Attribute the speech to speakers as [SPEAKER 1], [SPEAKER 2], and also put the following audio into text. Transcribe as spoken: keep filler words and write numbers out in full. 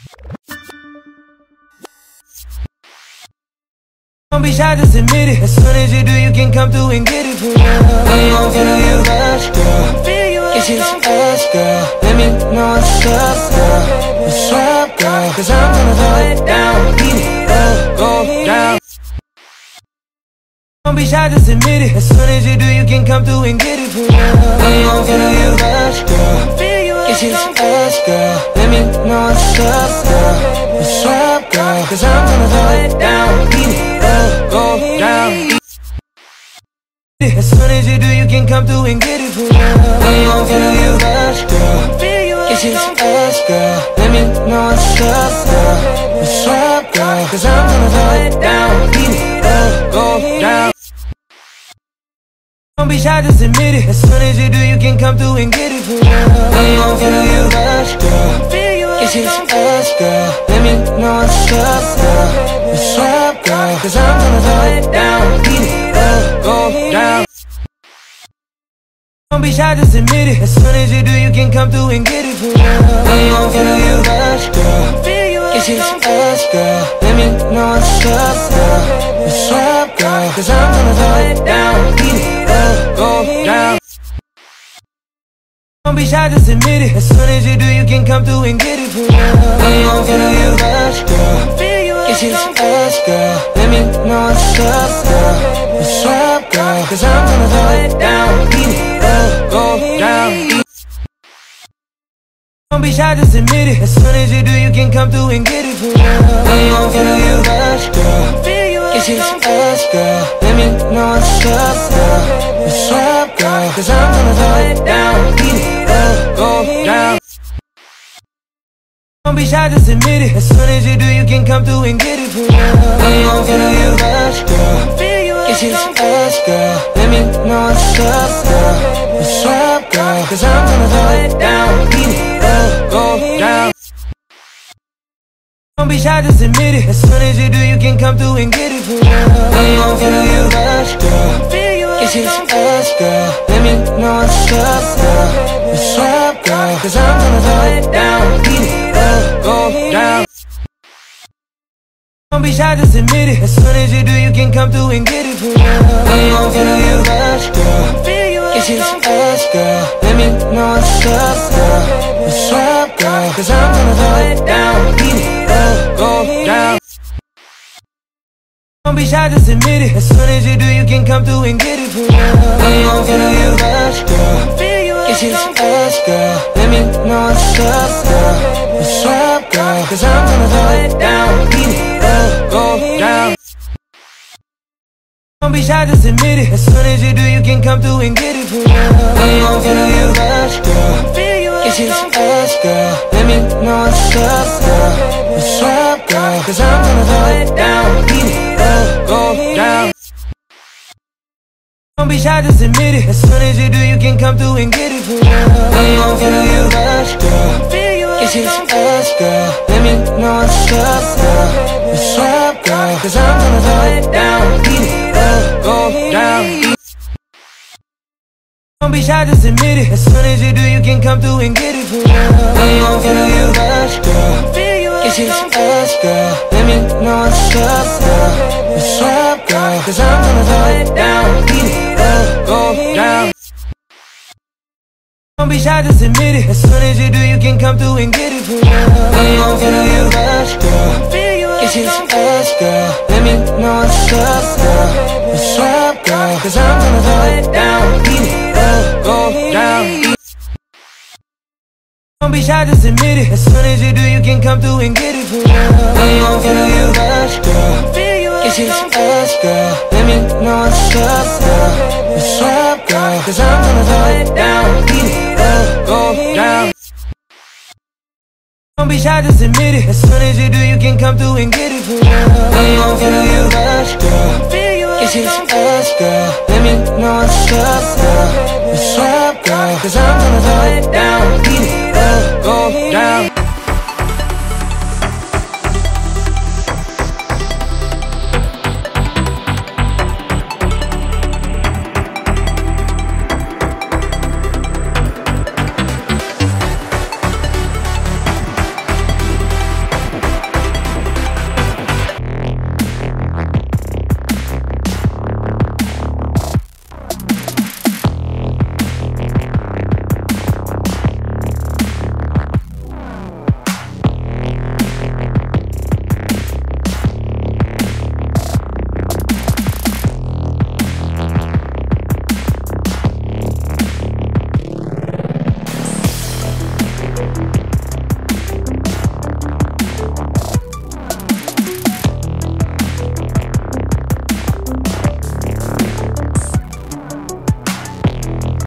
[SPEAKER 1] Don't be shy, just admit it. As soon as you do, you can come through and get it for real. I'm gon' feel you rush, girl. It's just us, girl. Let me know what's up, girl. What's up, girl? Cause I'm gonna throw it down, beat it up, go down. Don't be shy, just admit it. As soon as you do, you can come through and get it for real. I'm gon' feel you rush, girl. It's just us, girl. Let me know what's up, girl. What's up, girl? Cause I'm gonna throw it down, beat it up, go down. As soon as you do, you can come through and get it for real. I'm gon' feel you rush, girl. It's just us, girl. Let me know what's up, girl. What's up, girl? Cause I'm gonna throw it down, beat it up, go down. Don't be shy, just admit it. As soon as you do, you can come through and get it for real. I'm gon' feel you rush, girl. It's just us, girl. Let me know what's up, girl. What's up, girl? Cause I'm gonna throw it down, beat it up, go down. Don't be shy, just admit it. As soon as you do, you can come through and get it for real. I'm gon' feel you rush, girl. It's just us, girl. Let me know what's up, girl. What's up, girl? Cause I'm gonna throw it down, beat it up, go down. Don't be shy, just admit it. As soon as you do, you can come through and get it for real. I'm gon' feel you rush, girl. It's just us, girl. Let me know what's up, girl. What's up, girl? Cause I'm gonna throw it down, beat it up, go down. Don't be shy, just admit it. As soon as you do, you can come through and get it for real. I'm gon' feel you rush, girl. It's just us, girl. Let me know what's up, girl. What's up, girl? Cause I'm gonna throw it down, beat it up, go down. Don't be shy, just admit it. As soon as you do, you can come through and get it for real. I'm gon' feel you rush, girl. It's just us, girl. Let me know what's up, girl. What's up, girl? Cause I'm gonna throw it down, beat it up, go down. Don't be shy, just admit it. As soon as you do, you can come through and get it for real. I'm gon' feel you rush, girl. It's just us, girl. Let me know what's up, girl. What's up, girl? Cause I'm gonna throw it down, beat it up, go down. Don't be shy, just admit it. As soon as you do, you can come through and get it for real. I'm gon' feel you rush, girl. It's just us, girl. Let me know what's up, girl. What's up, girl? Cause I'm gonna throw it down, beat it up, go down. Don't be shy, just admit it. As soon as you do, you can come through and get it for real. I'm gon' feel you rush, girl. It's just us, girl. Let me know what's up, girl. What's up, girl? Cause I'm gonna throw it down, beat it up, go down. Don't be shy, just admit it. As soon as you do, you can come through and get it for real. I'm gon' feel you rush, girl. It's just us, girl. Let me know what's up, girl. What's up, girl? Cause I'm gonna throw it down, beat it up, go down. Don't be shy, just admit it. As soon as you do, you can come through and get it for real. I'm gon' feel you rush, girl. It's just us, girl. Let me know what's up, girl. What's up, girl? Cause I'm gonna throw it down, beat it up, go down. Don't be shy, just admit it. As soon as you do, you can come through and get it for real. I'm gon' feel you rush, girl. It's just us, girl. Let me know what's up, girl. What's up, girl? Cause I'm gonna throw it down, beat it up, go down. Don't be shy, just admit it. As soon as you do, you can come through and get it for real. I'm gon' feel you rush, girl. It's just us, girl. Let me know what's up, girl. What's up, girl? Cause I'm gonna throw it down, beat it up, go down. Don't be shy, just admit it. As soon as you do, you can come through and get it for real. I'm gon' feel you rush, girl. It's just us, girl. Let me know what's up, girl. What's up, girl? Cause I'm gonna throw it down, beat it up, go down. Don't be shy, just admit it. As soon as you do, you can come through and get it for real. I'm gon' feel you rush, girl. It's just us, girl. Let me know what's up, girl. What's up, girl? Cause I'm gonna throw it down, beat it up, go